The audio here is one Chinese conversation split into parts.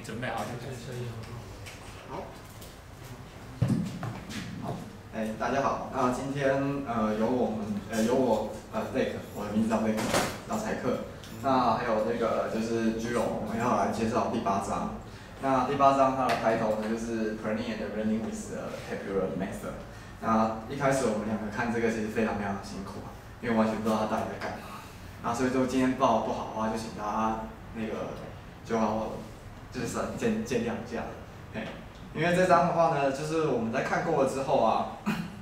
准备好就开始。 好。好，大家好。那今天由我Vic， 我的名字叫 Vic， 老财克。那还有这个就是居荣，我们要来介绍第8章。那第8章它的开头呢就是 Planning and Learning with a Tabular Method。那一开始我们两个看这个其实非常辛苦，因为完全不知道他到底在干嘛。那所以说今天报不好的话，就请大家那个就是见谅一下。因为这章的话呢，就是我们在看过了之后啊，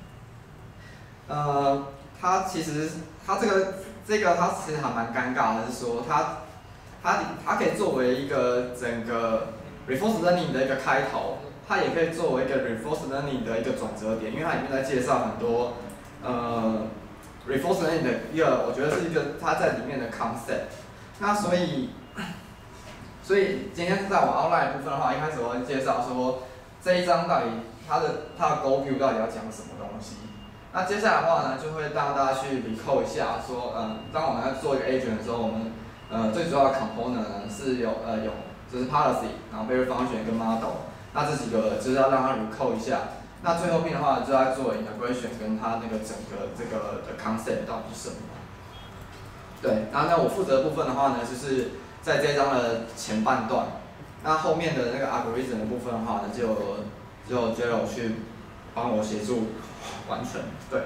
它其实它这个它其实还蛮尴尬的，是说它可以作为一个整个 reinforcement learning 的一个开头，它也可以作为一个 reinforcement learning 的一个转折点，因为它里面在介绍很多reinforcement learning 的一个，我觉得是一个它在里面的 concept。那所以今天在我 outline 部分的话，一开始我会介绍说这一章到底它的 goal view 到底要讲什么东西。那接下来的话呢，就会让大家去 recall 一下说，当我们要做一个 agent 的时候，我们最主要的 component 呢是有就是 policy， 然后 value function 跟 model， 那这几个就是要让它 recall 一下。那最后面的话就要做 integration 跟它那个整个这个的 concept 到底是什么。对，然后呢我负责的部分的话呢，就是在这一章的前半段，那后面的那个 algorithm 的部分的话呢，就有去帮我协助完成。对，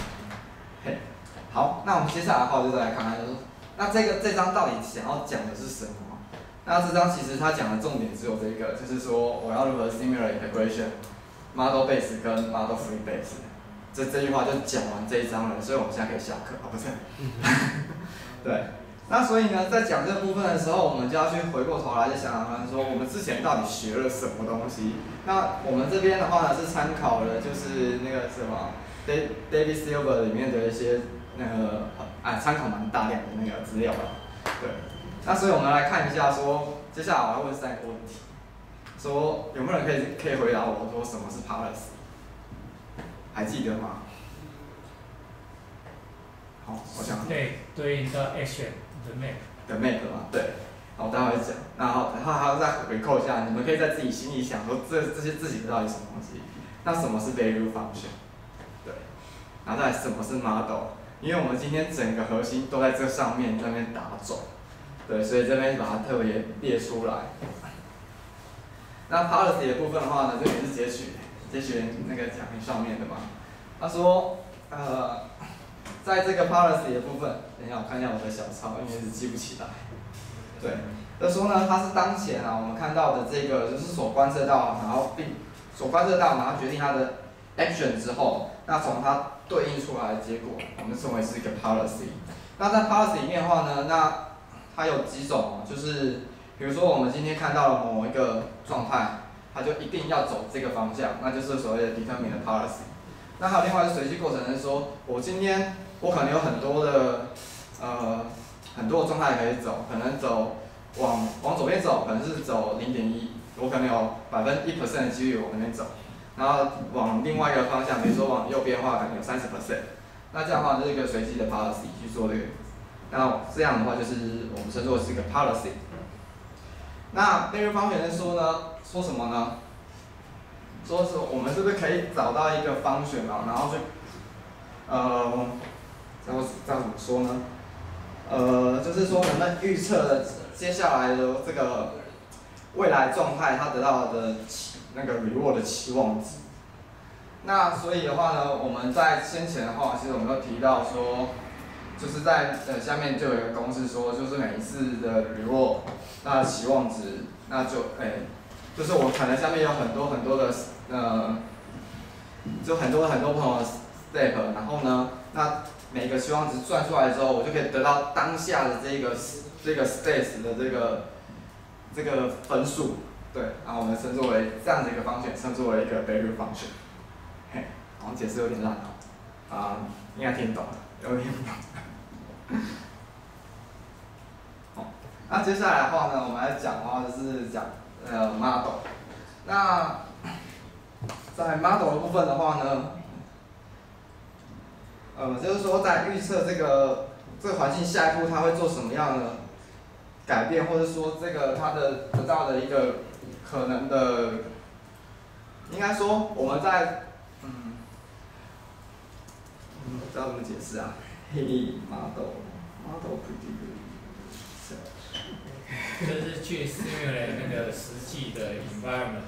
好，那我们接下来的话就再来看看，那这章到底想要讲的是什么？那这章其实它讲的重点只有这个，就是说我要如何 simulate integration、model base 跟 model free base。这句话就讲完这一章了，所以我们现在可以下课啊，不是？对。那所以呢，在讲这个部分的时候，我们就要去回过头来就想想看，说我们之前到底学了什么东西？那我们这边的话呢，是参考了就是那个什么 David Silver 里面的一些那个参考蛮大量的那个资料了。对。那所以我们来看一下说，接下来我要问3个问题，说有没有人可以回答我说什么是 policy？ 还记得吗？好，我想。 对应的 action 的 map 嘛，对，好，待会讲。然后还要再recall一下，你们可以在自己心里想说这些字形到底是什么东西？那什么是 value function？ 对，然后再来什么是 model？ 因为我们今天整个核心都在这上面打转，对，所以这边把它特别列出来。那 policy 的部分的话呢，这也是截取那个讲义上面的嘛。他说，在这个 policy 的部分，等一下我看一下我的小抄，因为是记不起来。对，就说呢，它是当前我们看到的这个就是所观测到，然后决定它的 action 之后，那从它对应出来的结果，我们称为是一个 policy。那在 policy 里面的话呢，那它有几种，就是比如说我们今天看到了某一个状态，它就一定要走这个方向，那就是所谓的 determined policy。那还有另外一个随机过程是说，我可能有很多的状态可以走，可能走往左边走，可能是走0.1，我可能有1% 的几率往那边走，然后往另外一个方向，比如说往右边的话，可能有30%。那这样的话就是一个随机的 policy 去做这个，那这样的话就是我们称作是一个 policy。那 value function 是说什么呢？说是我们是不是可以找到一个 function 然后去这样怎么说呢？就是说我们预测的接下来的这个未来状态，它得到的那个 reward 的期望值。那所以的话呢，我们在先前的话，其实我们都提到说，就是在下面就有一个公式说，就是每一次的 reward 那期望值，那就是我可能下面有很多的就很多不同的 step， 然后呢，那每个期望值算出来之后，我就可以得到当下的这个 state 的这个分数，对，然后我们称作为这样的一个function，称作为一个 value function。好像解释有点烂应该听懂了，有点不懂。好，那接下来的话呢，我们来讲的话就是讲model。那在 model 的部分的话呢，就是说在预测这个环境下一步它会做什么样的改变，或者说这个它的得到的一个可能的，应该说我们在不知道怎么解释啊，黑model predict， 就是去 simulate 那个实际的 environment，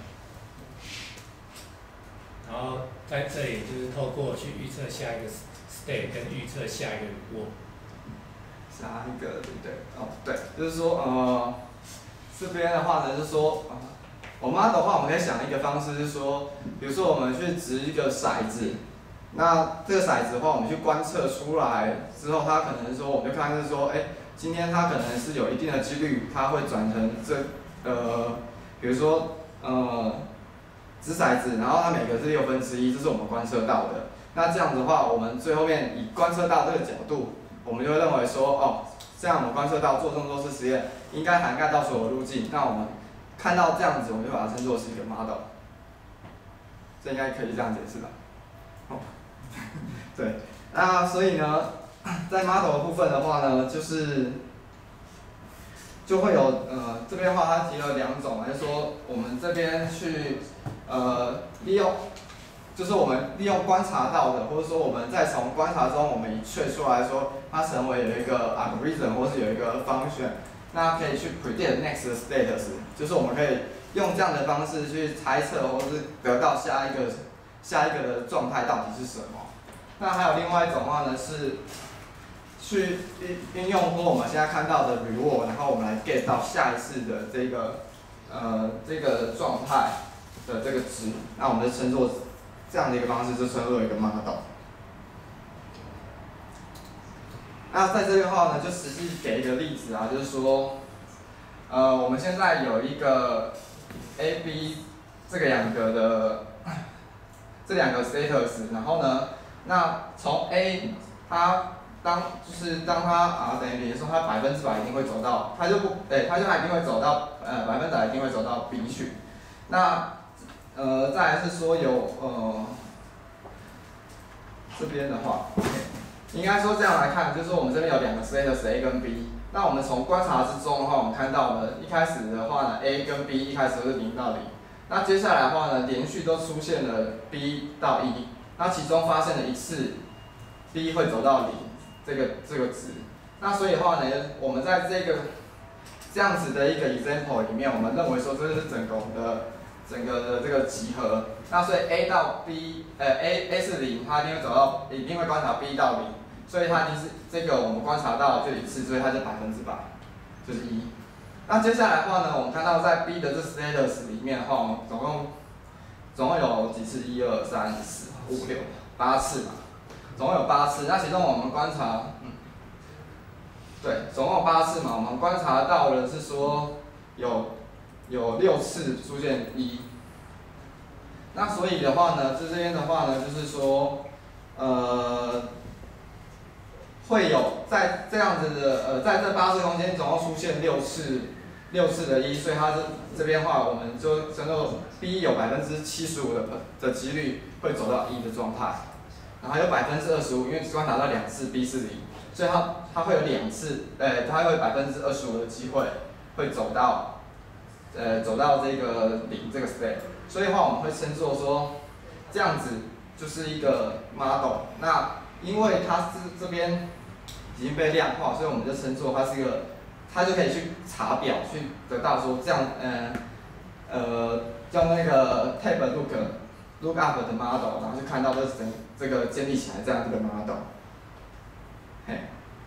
然后在这里就是透过去预测下一个 state 跟预测下一个 reward。 下一个对不对？哦，对，就是说这边的话呢，就是说我们 model 的话，我们可以想一个方式是说，比如说我们去掷一个骰子。那这个骰子的话，我们去观测出来之后，它可能说，我们就看是说，今天它可能是有一定的几率，它会转成比如说掷骰子，然后它每个是1/6，这是我们观测到的。那这样子的话，我们最后面以观测到这个角度，我们就会认为说，这样我们观测到做这么多次实验，应该涵盖到所有路径。那我们看到这样子，我们就把它称作是一个 model。这应该可以这样解释吧？对，那所以呢，在 model 的部分的话呢，就会有这边的话，它提了2种，就是说我们这边去利用，就是我们利用观察到的，或者说我们再从观察中我们确出来说它成为有一个 algorithm 或是有一个 function， 那可以去 predict next status， 就是我们可以用这样的方式去猜测或是得到下一个的状态到底是什么。那还有另外一种的话呢，是去运用说我们现在看到的 reward， 然后我们来 get 到下一次的这个状态的这个值，那我们就称作这样的一个方式，就称作一个 model。那在这边的话呢，就实际给一个例子啊，就是说，我们现在有一个 A、B 这两个 status， 然后呢，那从 A 当它等于说它100%一定会走到，它一定会走到100%一定会走到 B 去。那再来是说这边的话，应该说这样来看，就是说我们这边有2个 status A 跟 B。那我们从观察之中的话，我们看到了一开始的话呢 ，A 跟 B 一开始都是0到0。那接下来的话呢，连续都出现了 B 到 E， 那其中发现了一次 B 会走到0这个值。那所以的话呢，我们在这样子的一个 example 里面，我们认为说这是整个的这个集合。那所以 A 到 A 是0，它一定会观察 B 到0，所以它一定是这个我们观察到就一次，所以它就100%，就是1。那接下来的话呢，我们看到在 B 的这 status 里面的话，我们总共有几次？1、2、3、4、5、6、8次嘛，总共有8次。那其中我们观察，对，总共有8次嘛，我们观察到的是说有6次出现1。那所以的话呢，这边的话呢，就是说，会有在这样子的在这8次空间总共出现6次的1，所以它这边的话，我们就称作 B 有75%的几率会走到1的状态，然后有25%，因为观察到2次 B 是0，所以它会有2次，它会有25%的机会会走到这个0这个 state， 所以的话我们会称作说这样子就是一个 model。那因为它这边已经被量化，所以我们就称作它是一个，它就可以去查表去得到说这样用那个 tab look up 的 model， 然后就看到这个建立起来这样一个 model。嘿，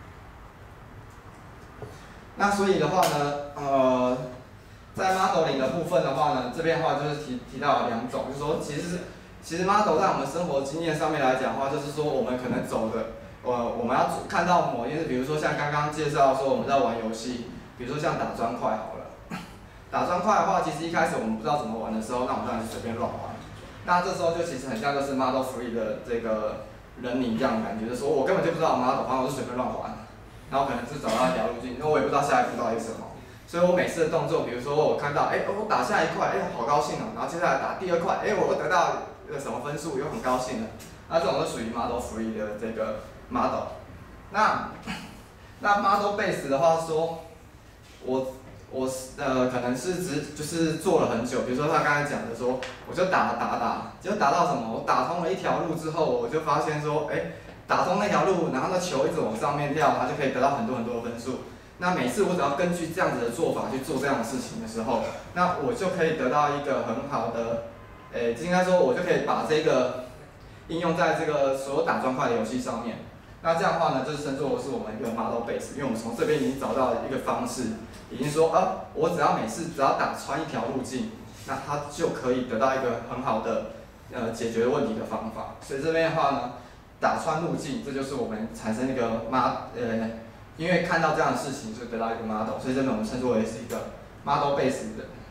那所以的话呢，在 modeling 的部分的话呢，这边的话就是提到了2种，就是说其实 model 在我们生活经验上面来讲的话，就是说我们可能走的，我们要看到某件事，比如说像刚刚介绍说我们在玩游戏，比如说像打砖块好了，打砖块的话，其实一开始我们不知道怎么玩的时候，那我们当然是随便乱玩。那这时候就其实很像就是 model free 的这个人你这样的感觉，就是说我根本就不知道 model， 反正我就随便乱玩，然后可能是找到一条路径，因为我也不知道下一步到底是什么。所以我每次的动作，比如说我看到，我打下一块，好高兴哦，然后接下来打第2块，我又得到什么分数，又很高兴了。那这种是属于 model free 的这个 model。那 model base 的话说， 我可能是就是做了很久，比如说他刚才讲的说，我就打，就打到什么？我打通了一条路之后，我就发现说，打通那条路，然后那球一直往上面跳，它就可以得到很多的分数。那每次我只要根据这样子的做法去做这样的事情的时候，那我就可以得到一个很好的，应该说我就可以把这个应用在这个所有打砖块的游戏上面。那这样的话呢，就是称作是我们一个 model base， 因为我们从这边已经找到了一个方式，已经说我每次只要打穿一条路径，那它就可以得到一个很好的解决问题的方法。所以这边的话呢，打穿路径，这就是我们产生一个因为看到这样的事情，所以得到一个 model， 所以这边我们称作为是一个 model base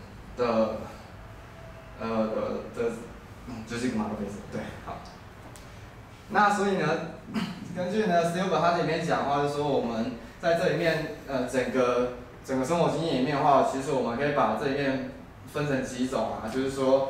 就是一个 model base， 对，好。那所以呢，根据呢 Silver 他这里面讲的话，就是说我们在这里面整个生活经验里面的话，其实我们可以把这里面分成几种啊，就是说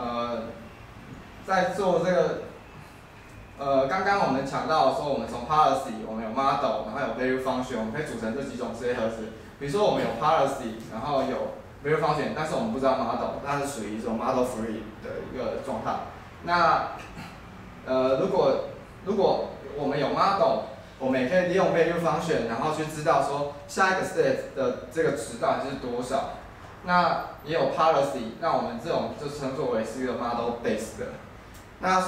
在做这个刚刚我们讲到说，我们从 policy 我们有 model， 然后有 value function， 我们可以组成这几种这些盒子。比如说我们有 policy， 然后有 value function， 但是我们不知道 model， 它是属于一种 model free 的一个状态。那如果我们有 model， 我们也可以利用 value function， 然后去知道说下一个 state 的这个值到底是多少。那也有 policy， 那我们这种就称作为是一个 model base 的。那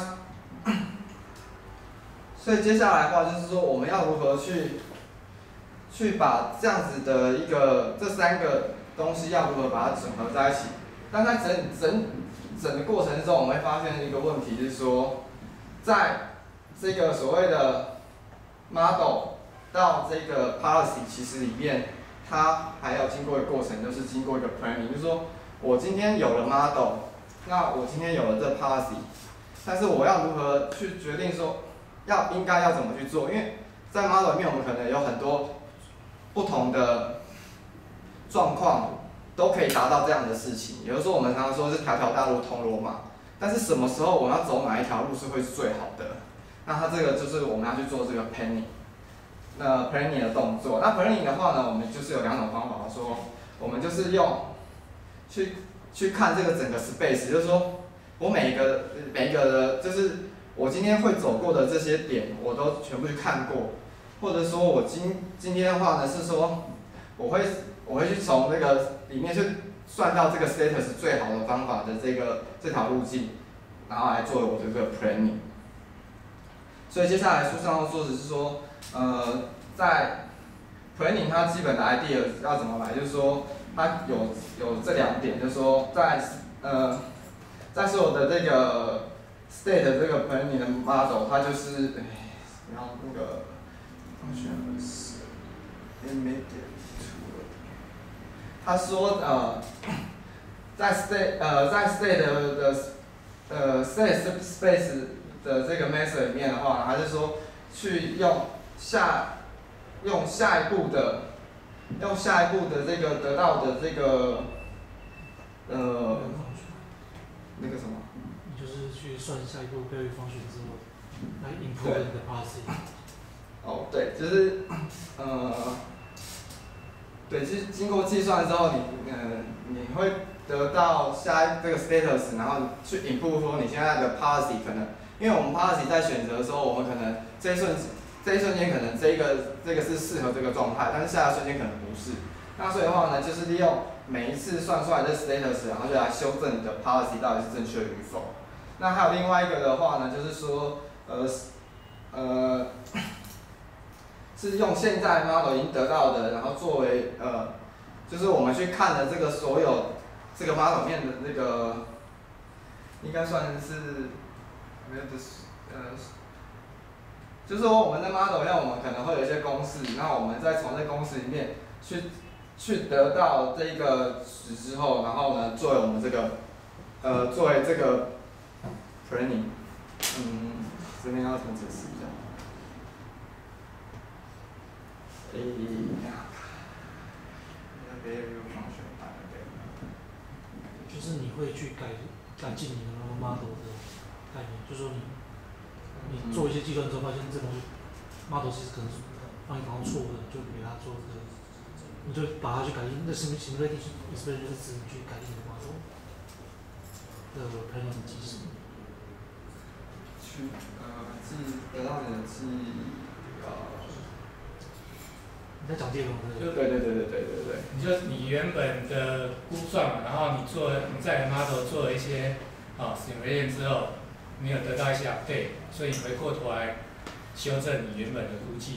所以接下来的话就是说，我们要如何去把这样子的一个这三个东西要如何把它整合在一起？但在整个过程中，我们会发现一个问题，就是说，在这个所谓的 model 到这个 policy 其实里面，它还要经过一个过程，就是经过一个 planning， 就是说我今天有了 model， 那我今天有了这 policy， 但是我要如何去决定说应该要怎么去做？因为在 model 里面，我们可能有很多不同的状况都可以达到这样的事情。也就是说，我们常常说是条条大路通罗马，但是什么时候我们要走哪一条路是会是最好的？那它这个就是我们要去做这个 planning， planning 的动作。那 planning 的话呢，我们就是有两种方法，说我们就是用去看这个整个 space， 就是说我每一个的，就是我今天会走过的这些点，我都全部去看过，或者说我今天的话呢是说，我会去从那个里面去算到这个 status 最好的方法的这条路径，然后来作为我的这个 planning。所以接下来书上说的是说，在 planning 它基本的 idea 要怎么来，就是说它有这两点，就是说在所有的这个 state 的这个 planning 的 model， 它就是然后那个 function is immediate to， 他说在 state 的state space 的这个 method 里面的话，还是说去用下一步的这个得到的这个那个什么？ 你就是去算下一步 value function之后，来 improve 你的 policy。 哦，对，就是对，其实经过计算之后，你会得到这个 status， 然后去 improve 说你现在的 policy 可能，因为我们 policy 在选择的时候，我们可能这一瞬间可能这个是适合这个状态，但是下一瞬间可能不是。那所以的话呢，就是利用每一次算出来的 status， 然后就来修正你的 policy 到底是正确与否。那还有另外一个的话呢，就是说是用现在 model 已经得到的，然后作为就是我们去看的这个所有这个 model 面的那个，应该算是就是说我们的 model 上我们可能会有一些公式，那我们再从这公式里面去得到这个值之后，然后呢作为我们这个作为这个 planning， 这边要怎么解释一下？ 就是你会去改进你的 model 的概念，就是说你做一些计算之后，发现这东西 model 其实可能是帮你找到错误的，就给它做这个你就把它去改进。那simulating expression 就是指你去改进你的 model 的 planning 机制。 得到你的记忆， 你在讲这个吗？ 对。 你原本的估算嘛，然后你在 model 做了一些simulation 之后，你有得到一些 update， 所以你回过头来修正你原本的估计，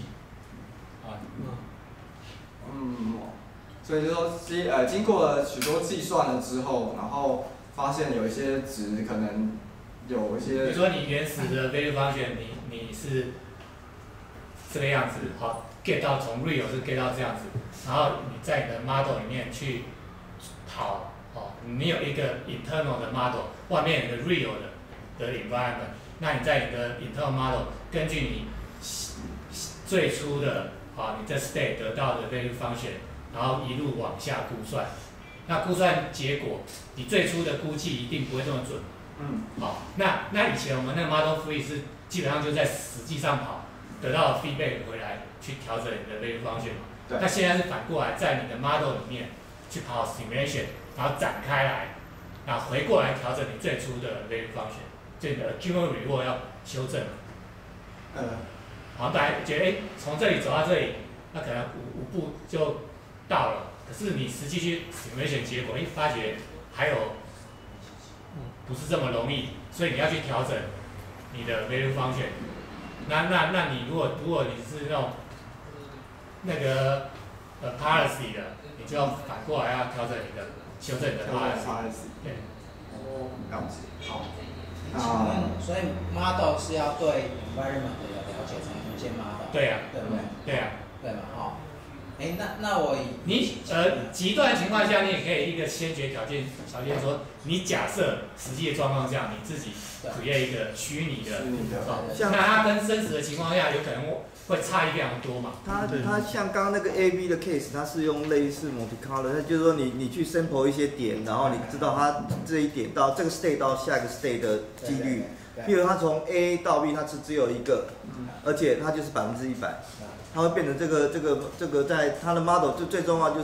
所以就说经过了许多计算了之后，然后发现有一些值可能有一些， 比如说你原始的 value function， 你是这个样子，好 get 到从 real 是 get 到这样子，然后你在你的 model 里面去跑，你有一个 internal 的 model， 外面有一个 real 的 environment， 那你在你的 internal model 根据你最初的你的 state 得到的 value function， 然后一路往下估算，那估算结果你最初的估计一定不会这么准。那以前我们那个 model free 是基本上就在实际上跑，得到 feedback 回来去调整你的 value function 嘛。 对。 那现在是反过来，在你的 model 里面去跑 simulation， 然后展开来，然后回过来调整你最初的 value function， 就你的 accumulate reward 要修正。本来觉得从这里走到这里，那可能五步就到了，可是你实际去 simulation 结果，发觉还有不是这么容易，所以你要去调整你的 value function。那你如果你是那个policy 的，你就要反过来要调整你的修正你的 policy。对。 了解。好。 请问，所以 model 是要对 environment 有了解才能建 model。 对呀。 对不对？ 对呀。 对嘛？那我极端情况下，你也可以一个先决条件说，你假设实际的状况下，你自己 create 一个虚拟的，那它跟真实的情况下有可能会差异非常多嘛。 它像刚刚那个 A/B 的 case， 它是用类似 Monte Carlo， 那就是说你去 sample 一些点，然后你知道它这一点到这个 state 到下一个 state 的几率，譬如它从 A 到 B 它是只有一个，而且它就是100%。它会变成这个在它的 model 最重要就是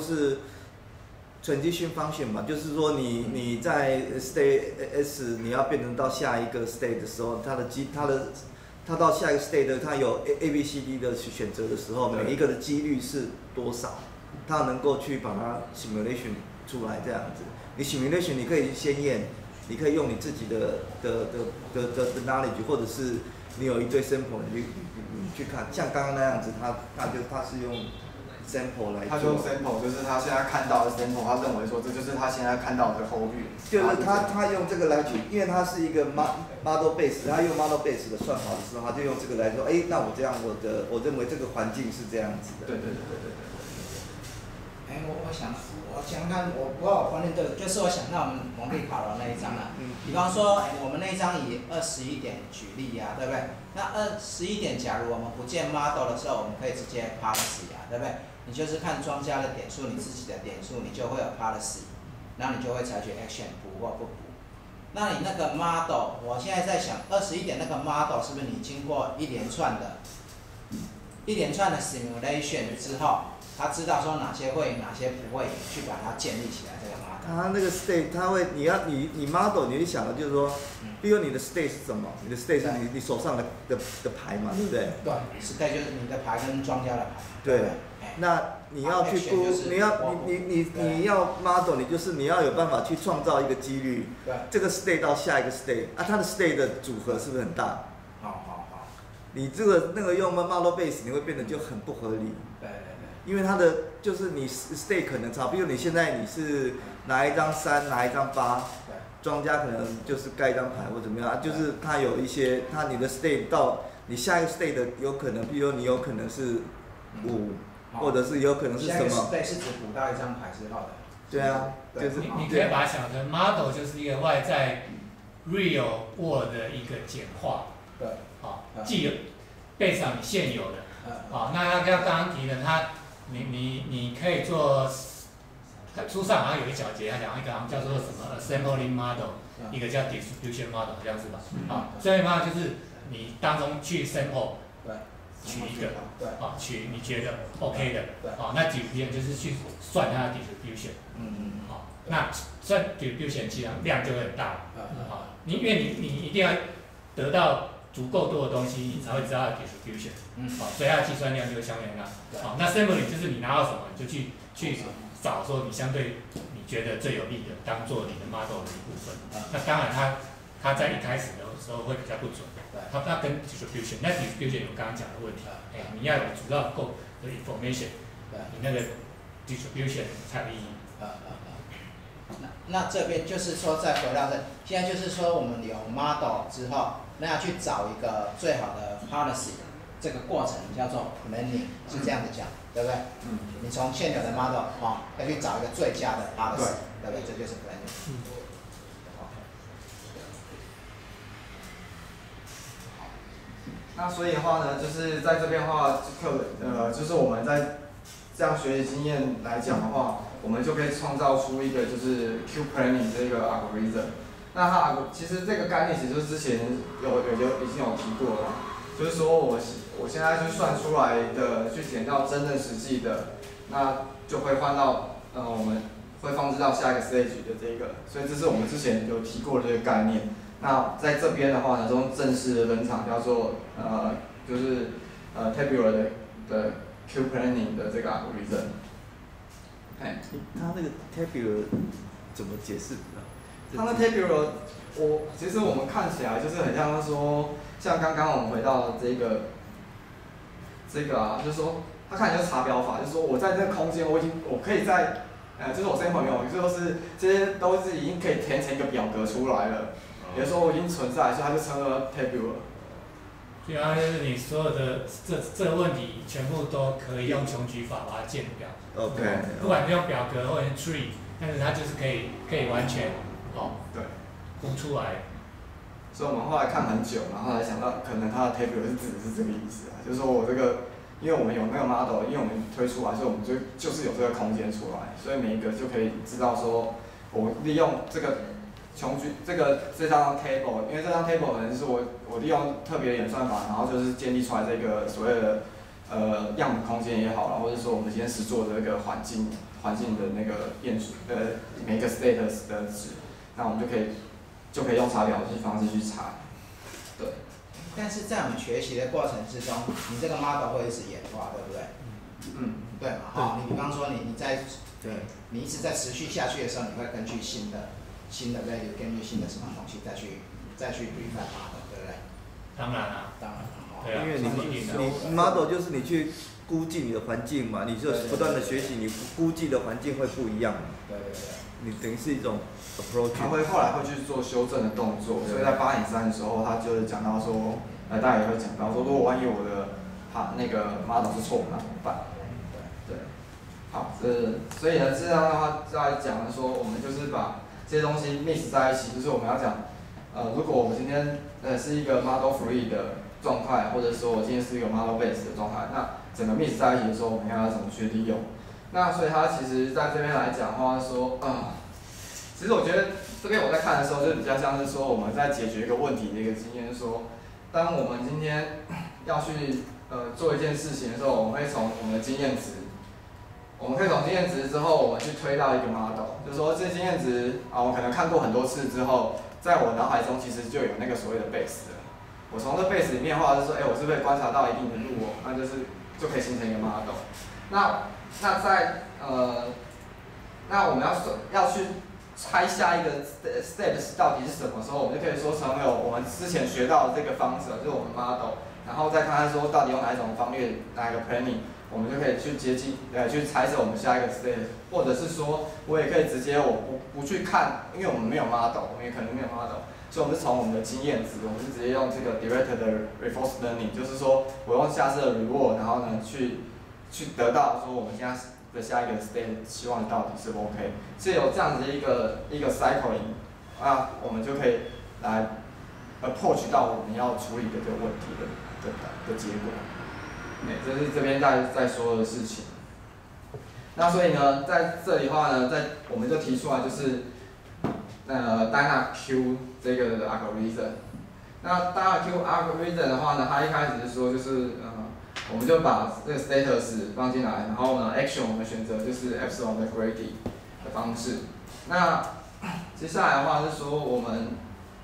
transition function 嘛，就是说你在 state S 你要变成到下一个 state 的时候，它到下一个 state 它有 A、B、C、D 的选择的时候，每一个的几率是多少，它能够去把它 simulation 出来这样子。你 simulation 你可以先验，你可以用你自己的 knowledge， 或者是你有一堆 sample 你去看，像刚刚那样子，他是用 sample 来做。 他用 sample， 就是他现在看到的 sample， 他认为说这就是他现在看到的 whole view。 就是他用这个来举，因为它是一个 model base， 他用 model base 的算法的时候，他就用这个来说，那我这样我认为这个环境是这样子的。 对。 我想看，我不知道我观念对，就是我想到我们蒙地卡罗那一张啊，比方说我们那一张以21点举例啊，对不对？那21点，假如我们不建 model 的时候，我们可以直接 policy 啊，对不对？你就是看庄家的点数，你自己的点数，你就会有 policy， 然后你就会采取 action 补或不补。那你那个 model， 我现在在想21点那个 model 是不是你经过一连串的 simulation 之后？他知道说哪些会，哪些不会，去把它建立起来这个 model。 他那个 state， 他会，你 model， 你会想的就是说，比如你的 state 是什么？你的 state 是你手上的牌嘛，对不对？ 对 ，state 就是你的牌跟庄家的牌。 对。那你要去估，你要 model， 你要有办法去创造一个几率。 对。 这个 state 到下一个 state， 它的 state 的组合是不是很大？ 好。 你那个用 model base， 你会变得就很不合理。 对。 因为它的就是你 state 可能差，比如你现在你是拿一张3，拿一张8，庄家可能就是盖一张牌或怎么样，就是它有一些，你的 state 到你下一个 state 的有可能，比如你有可能是5，或者是有可能是什么？ 下一个 state 是指补到一张牌之后的。 对啊，就是你可以把它想成 model 就是一个外在 real world 的一个简化。 对。 既有背上你现有的。那刚刚提的你可以做，书上好像有一小节，他讲一个好像叫做什么 assembling model， 一个叫 distribution model， 好像是吧？assembling model 就是你当中去 sample， 取一个， 对， 取你觉得 OK 的， 对， 那 distribution 就是去算它的 distribution，那算 distribution 其实量就会很大，因为你一定要得到足够多的东西，你才会知道它的 distribution，所以它的计算量就会相对大，那 sampling 就是你拿到什么你就去找说你相对你觉得最有利的，当做你的 model 的一部分，那当然它在一开始的时候会比较不准。它跟 distribution， 那 distribution 有刚刚讲的问题，你要有足够的 information， 你那个 distribution 才有意义。 那这边就是说，再回到现在就是说，我们有 model 之后，那要去找一个最好的 policy， 这个过程叫做 planning， 是这样子讲，对不对？你从现有的 model 要去找一个最佳的 policy， 对不对？这就是 planning。 那所以的话呢，就是在这边的话，就是我们在这样学习经验来讲的话，我们就可以创造出一个就是 Q planning 这个 algorithm。那它其实这个概念其实就是之前已经有提过了，就是说我现在去算出来的，去减掉真正实际的，那就会换到我们会放置到下一个 stage 的这个，所以这是我们之前有提过的这个概念。那在这边的话呢，用正式的登场叫做就是tabular 的 Q planning 的这个 algorithm。 它那个 tabular 怎么解释？ 它那 tabular 其实我们看起来就是很像说，像刚刚我们回到这个就是说它看起来就是查表法，就是说我在这个空间我可以在就是我 sample 里面，就是这些都是已经可以填成一个表格出来了。也就是说我已经存在，所以它就称作 tabular。 对啊，就是你所有的这个问题全部都可以用穷举法把它建表。 OK。 不管是用表格或者是 tree， 但是它就是可以完全对， 估出来。 所以我们后来看很久，然后才想到可能它的 tabular 是指的是这个意思啊，就是说我这个，因为我们有那个 model， 因为我们推出来，所以我们就是有这个空间出来，所以每一个就可以知道说，我利用这个。这张 table， 因为这张 table 可能是我利用特别的演算法，然后就是建立出来这个所谓的样本空间也好啦，或者说我们今天实做的这个环境的那个变数每一个 status 的值，那我们就可以用查表的方式去查，对。 但是在我们学习的过程之中，你这个 model 会一直演化，对不对？对嘛？你比方说你一直在持续下去的时候，你会根据新的 value， 根据新的什么东西再去 refine model， 对不对？ 当然啦， 对啊，因为你 model 就是你去估计你的环境嘛，你就不断的学习，你估计的环境会不一样。 对。 你等于是一种 approach。 他后来会去做修正的动作，所以在8.3的时候，他就是讲到说，大家也会讲到说，如果万一我的那个 model 是错的，那怎么办？对。好，所以呢，这样的话再讲说，我们就是把这些东西 mix 在一起，就是我们要讲，如果我们今天是一个 model free 的状态，或者说我今天是一个 model base 的状态，那整个 mix 在一起的时候，我们要怎么去利用？那所以它其实在这边来讲的话说，其实我觉得这边我在看的时候，就比较像是说我们在解决一个问题的一个经验，就是说，当我们今天要去做一件事情的时候，我们会从我们的经验值。我们可以从经验值之后，我们去推到一个 model， 就是说这经验值我可能看过很多次之后，在我脑海中其实就有那个所谓的 base 了。我从这 base 里面的话，就是说，我是不是观察到一定的路那就可以形成一个 model。那在那我们要去猜下一个 steps 到底是什么时候，我们就可以说成为我们之前学到的这个方式，就是我们 model， 然后再看看说到底用哪一种方略，哪一个 planning。我们就可以去去猜测我们下一个 stage， 或者是说，我也可以直接我不去看，因为我们没有 model， 我们也可能没有 model， 所以我们是从我们的经验值，我们是直接用这个 directed reinforcement learning， 就是说我用下次的 reward， 然后呢去得到说我们现在的下一个 stage 希望到底是 OK， 是有这样子一个 cycling， 我们就可以来 approach 到我们要处理的这个问题的结果。这是这边在说的事情。那所以呢，在这里的话呢，我们就提出来就是DynaQ 这个的 algorithm。那 DynaQ algorithm 的话呢，它一开始是说就是我们就把这个 status 放进来，然后呢 action 我们选择就是 epsilon 的 gradient 的方式。那接下来的话是说我们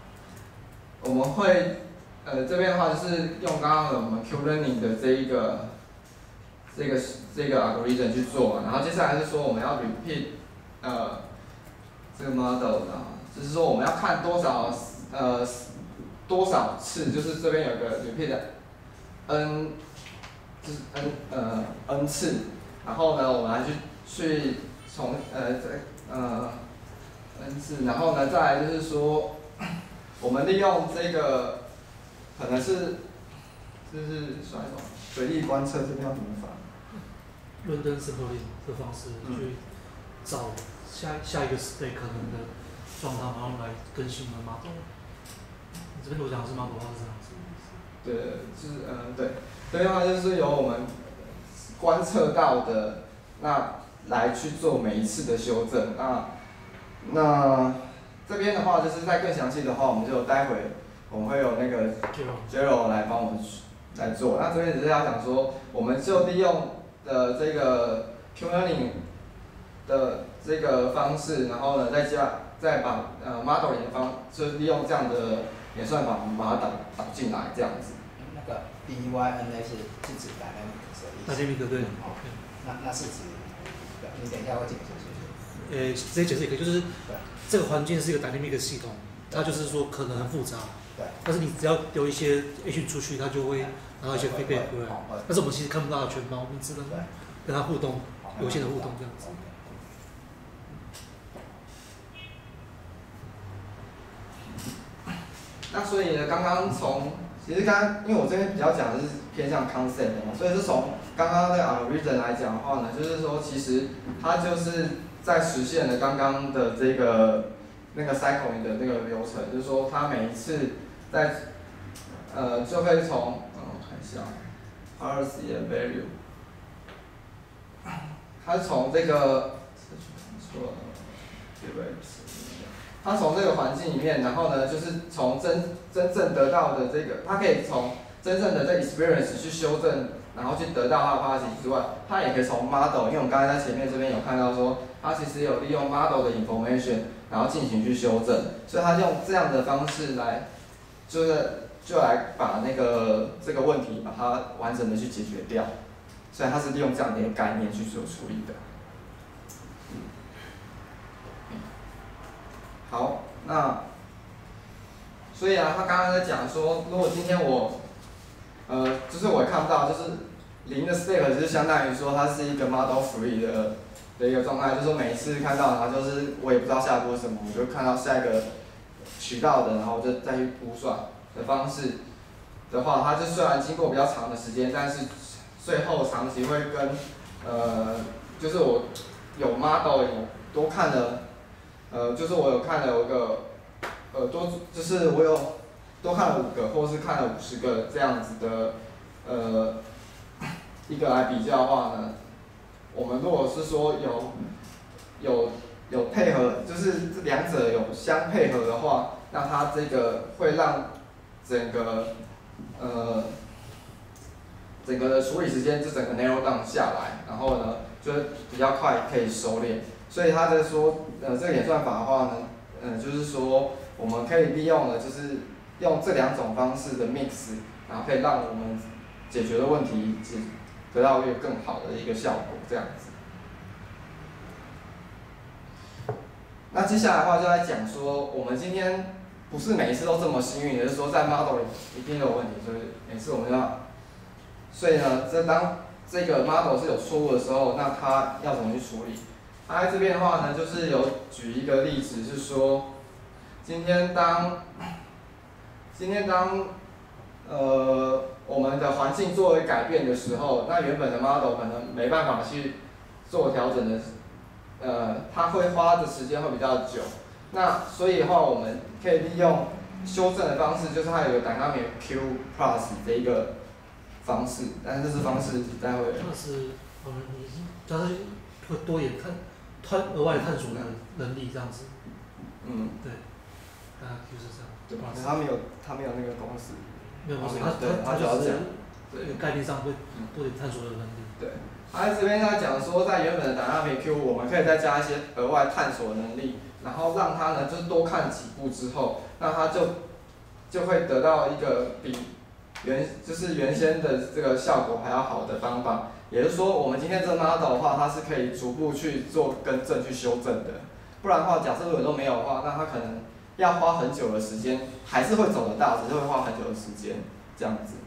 会这边的话就是用刚刚的我们 Q-learning 的这个 algorithm 去做嘛，然后接下来是说我们要 repeat 这个 model 呢，就是说我们要看多少次，就是这边有个 repeat n 就是 n 次，然后呢我们来去从n 次，然后呢再来就是说我们利用这个可能是就是算一种随意观测，这边要怎么反？ 伦敦sampling的方式去找下一个 state 可能的状态，然后来更新的 model。你这边我讲的是 model 是这样子。 对，就是对，这边的话就是由我们观测到的那来去做每一次的修正。那这边的话就是在更详细的话，我们就待会我们会有那个 Jero 来帮我们来做。那这边只是要讲说，我们就利用的这个 Q-learning 的这个方式，然后呢再把modeling 就是利用这样的演算法，我们把它导进来这样子。 那个 DYNA 是指 dynamic 的意思。 dynamic 对。 那是指，你等一下会解释是不是？ 直接解释也可以，就是这个环境是一个 dynamic 的系统，它就是说可能很复杂，但是你只要丢一些 H 出去，它就会拿到一些 feedback 回来。但是我们其实看不到它的全貌，我们只能跟它互动，有限的互动这样子。 那所以呢，其实因为我这边比较讲的是偏向 concept 的嘛，所以是从刚刚那个 algorithm 来讲的话呢，就是说其实它就是在实现了刚刚的这个那个 cycling 的那个流程，就是说它每一次就会从我看一下 RCA value， 它从这个它从这个环境里面，然后呢，就是从真正得到的这个，它可以从真正的这 experience 去修正，然后去得到它的 policy 之外，它也可以从 model， 因为我们刚才在前面这边有看到说，它其实有利用 model 的 information， 然后进行去修正，所以它用这样的方式来，就来把这个问题把它完整的去解决掉，所以它是利用这样的一个概念去做处理的。好，那所以啊，他刚刚在讲说，如果今天就是我看不到，就是0的 step 就是相当于说它是一个 model free 的一个状态，就是说每一次看到它就是我也不知道下一步是什么，我就看到下一个取到的，然后我就再去估算的方式的话，它就虽然经过比较长的时间，但是最后长期会跟就是我有 model 有多看了。就是我有看了有个，就是我有多看了5个，或是看了50个这样子的，一个来比较的话呢，我们如果是说有配合，就是这两者有相配合的话，那它这个会让整个的处理时间就整个 narrow down 下来，然后呢，就比较快可以收敛。所以他在说，这个演算法的话呢，就是说我们可以利用的，就是用这2种方式的 mix， 然后可以让我们解决的问题得到一个更好的一个效果，这样子。那接下来的话就来讲说，我们今天不是每一次都这么幸运，也就是说在 model 里一定有问题，所以每次我们所以呢，当这个 model 是有错误的时候，那它要怎么去处理？它在这边的话呢，就是有举一个例子，是说，今天当我们的环境作为改变的时候，那原本的 model 可能没办法去做调整的，它会花的时间会比较久。那所以的话，我们可以利用修正的方式，就是它有个 dynamic Q plus 的一个方式，但是这方式待会。 它是会多眼额外探索的能力这样子。对。Q是这样。 对吧？他没有那个公式。 没有公式，他主要是一个概念上会多点探索的能力。 对，他在这边他讲说，在原本的 Dynamic Q， 我们可以再加一些额外探索能力，然后让他呢就是多看几步之后，那他就会得到一个比原先的这个效果还要好的方法。也就是说，我们今天这个 model 的话，它是可以逐步去做更正、去修正的。不然的话，假设如果都没有的话，那它可能要花很久的时间，还是会走得到，只是会花很久的时间这样子。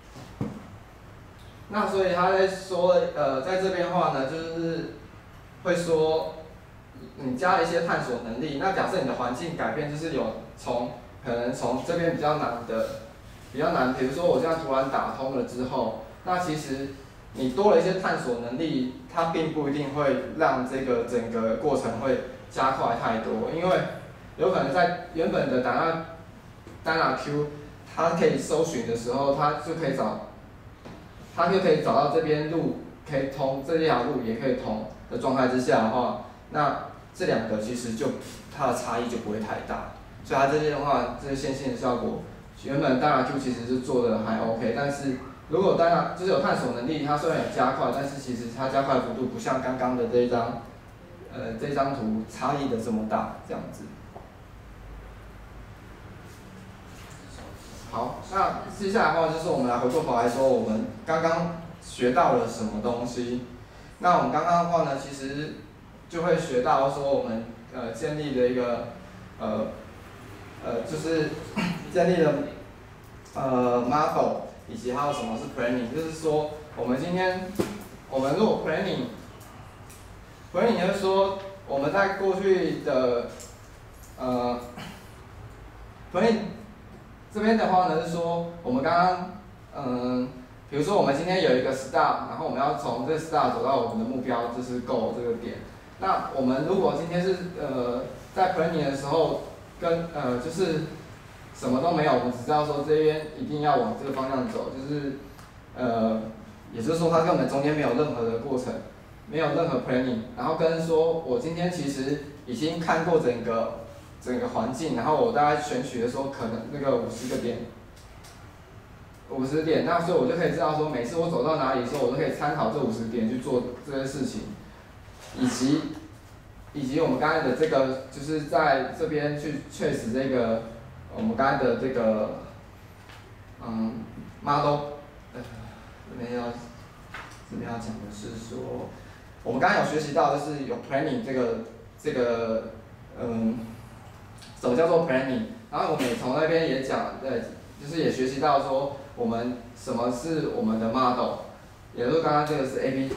那所以他在说，在这边的话呢，就是会说，你加了一些探索能力。那假设你的环境改变，就是有可能从这边比较难，比如说我这样突然打通了之后，那其实你多了一些探索能力，它并不一定会让这个整个过程会加快太多，因为有可能在原本的Dynamic Q， 它可以搜寻的时候，它就可以找到这边路可以通，这条路也可以通的状态之下的话，那这两个其实它的差异就不会太大，所以它这边的话，这个线性的效果，原本 Dynamic Q 其实是做的还 OK， 但是如果就是有探索能力，它虽然有加快，但是其实它加快幅度不像刚刚的这张图差异的这么大，这样子。好，那接下来的话就是我们来回过头来说，我们刚刚学到了什么东西。那我们刚刚的话呢，其实就会学到说我们建立的一个就是建立了model， 以及还有什么是 planning， 就是说我们如果 planning 就是说我们在过去的planning 这边的话呢是说我们刚刚比如说我们今天有一个 start， 然后我们要从这个 start 走到我们的目标，就是 goal 这个点。那我们如果今天是在 planning 的时候就是什么都没有，我们只知道说这边一定要往这个方向走，就是也就是说它根本中间没有任何的过程，没有任何 planning， 然后跟说我今天其实已经看过整个环境，然后我大概选取的时候可能那个50点，那所以我就可以知道说每次我走到哪里的时候，我都可以参考这50点去做这些事情，以及我们刚才的这个就是在这边去确实这个我们刚才的这个model， 这边要讲的是说，我们刚才有学习到就是有 planning 这个什么叫做 planning， 然后我们也从那边也讲就是也学习到说我们什么是我们的 model， 也就是刚刚这个是 AB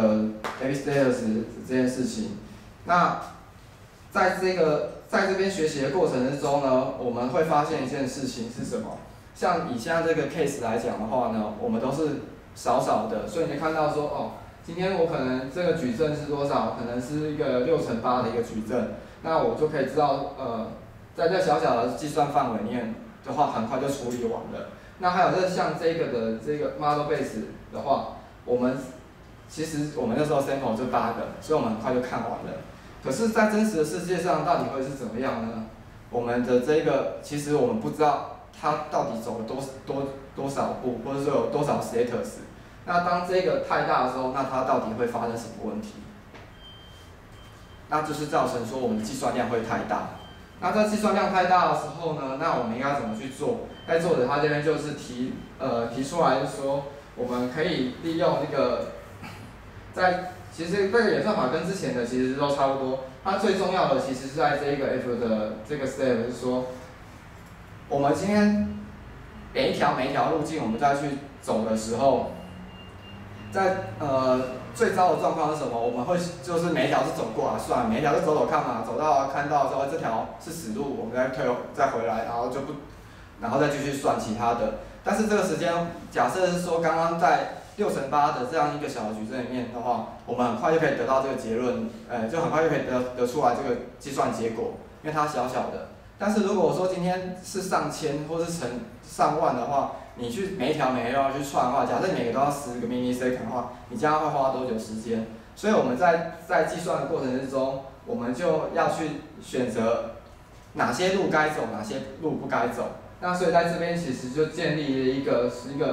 status 这件事情。那在这边学习的过程之中呢，我们会发现一件事情是什么？像以现在这个 case 来讲的话呢，我们都是少的，所以你看到说哦，今天我可能这个矩阵是多少？可能是一个6×8的一个矩阵，那我就可以知道在这小小的计算范围内的话，很快就处理完了。那还有像这个 model base 的话，其实我们那时候 sample 就8个，所以我们很快就看完了。可是，在真实的世界上，到底会是怎么样呢？我们的这个其实我们不知道它到底走了多少步，或者说有多少 status。那当这个太大的时候，那它到底会发生什么问题？那就是造成说我们的计算量会太大。那在计算量太大的时候呢，那我们应该怎么去做？在作者他这边就是提出来说，我们可以利用那个其实这个演算法跟之前的其实都差不多。它最重要的其实是在这个 F 的这个 step 是说，我们今天每一条路径我们再去走的时候，在最糟的状况是什么？我们会就是每一条是走过算了，每一条就走看嘛，走到看到之后这条是死路，我们再回来，然后再继续算其他的。但是这个时间假设是说刚刚在6×8的这样一个小的矩阵里面的话，我们很快就可以得到这个结论，就很快就可以得出来这个计算结果，因为它小的。但是如果说今天是上千或是上万的话，你去每一条要去算的话，假设每个都要10个 millisecond 的话，你这样会花多久时间？所以我们在计算的过程之中，我们就要去选择哪些路该走，哪些路不该走。那所以在这边其实就建立了一个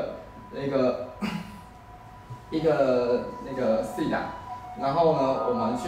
一个那个 C 档，然后呢，我们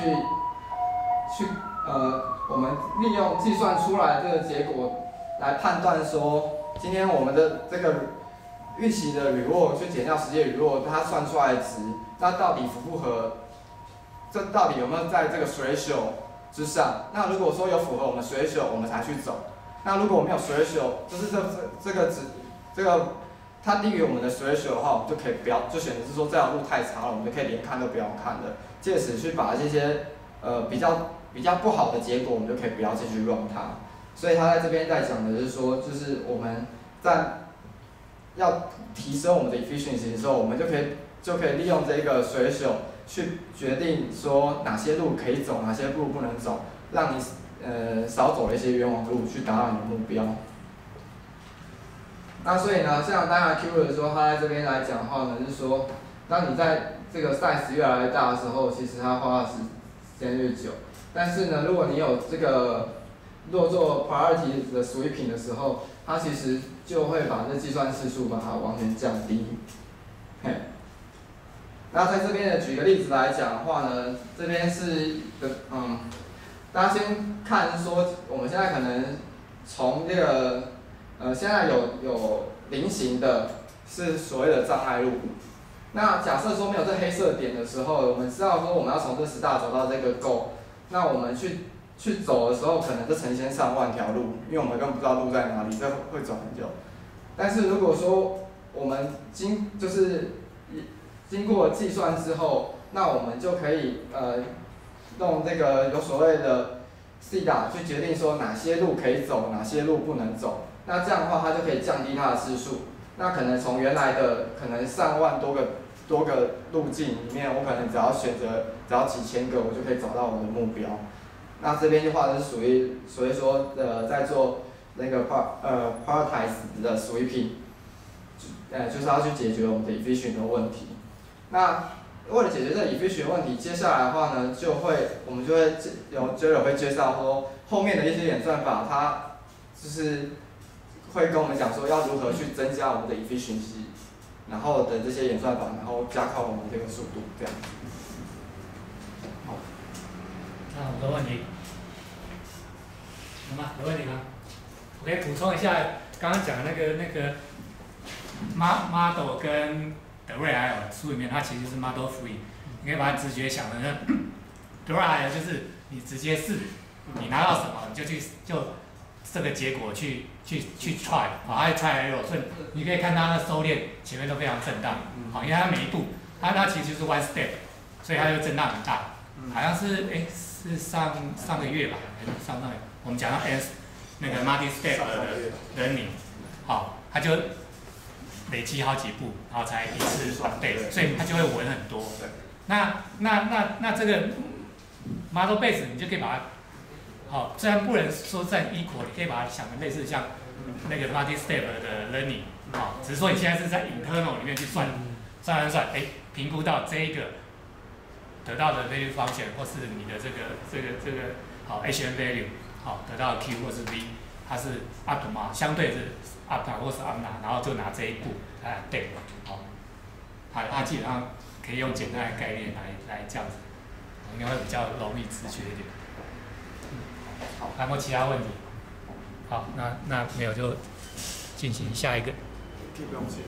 我们利用计算出来这个结果来判断说，今天我们的这个预期的 reward 去减掉实际 reward， 它算出来的值，那到底符不符合？这到底有没有在这个 threshold 之上？那如果说有符合我们 threshold， 我们才去走。那如果没有 threshold， 就是这个它低于我们的 threshold 的话，我们就可以不要，就选择是说这条路太差了，我们就可以连看都不要看了，借此去把这些比较不好的结果，我们就可以不要继续 run 它。所以他在这边在讲的是说，就是我们在要提升我们的 efficiency 的时候，我们就可以利用这个 threshold 去决定说哪些路可以走，哪些路不能走，让你少走了一些冤枉路，去达到你的目标。那所以呢，像当然 Keyword 说他在这边来讲的话呢，是说，当你在这个 size 越来越大的时候，其实它花的时间越久。但是呢，如果你有这个做 priority 的 sweeping 的时候，它其实就会把这计算次数把它完全降低。嘿，那在这边的举个例子来讲的话呢，这边是大家先看说，我们现在可能从这个现在有菱形的是所谓的障碍路。那假设说没有这黑色点的时候，我们知道说我们要从这10大走到这个 goal， 那我们去走的时候，可能就成千上万条路，因为我们根本不知道路在哪里，这会走很久。但是如果说我们就是经过计算之后，那我们就可以用这个有所谓的 C 打去决定说哪些路可以走，哪些路不能走。那这样的话，它就可以降低它的次数。那可能从原来的可能上万多个路径里面，我可能只要几千个，我就可以找到我的目标。那这边的话是属于说在做那个prioritize 的 sweeping， 就是要去解决我们的 efficient 的问题。那为了解决这个 efficient 问题，接下来的话呢，我们就会有 Jerry 会介绍说后面的一些演算法，它就是会跟我们讲说要如何去增加我们的 efficiency， 然后的这些演算法，然后加快我们这个速度，这样。好， 那我的问题，有吗？有问题吗？我可以补充一下刚刚讲的那个 model 跟 Derive 书里面，它其实是 model free， 你可以把直觉想的呢 ，Derive 就是你直接试，你拿到什么你就这个结果去 try， 好，它 try error， 所以你可以看它的收敛前面都非常震荡，好，因为它每一步它其实就是 one step， 所以它就震荡很大，好像是是上个月吧，上个月我们讲到 那个 multi-step 的 learning， 好，它就累积好几步，然后才一次 update， 所以它就会稳很多。那这个 model base 你就可以把它，好，虽然不能说在 equal， 你可以把它想的类似像那个 multi-step 的 learning， 好，只是说你现在是在 internal 里面去算，评估到这一个得到的 value function 或是你的这个好 HM value， 好，得到的 Q 或是 V， 它是 optimal， 相对是 optimal 或是 optimal， 然后就拿这一步来对，好，它基本上可以用简单的概念来这样子，应该会比较容易直觉一点。好，还有没有其他问题？好，那没有就进行下一个。 可以不用写。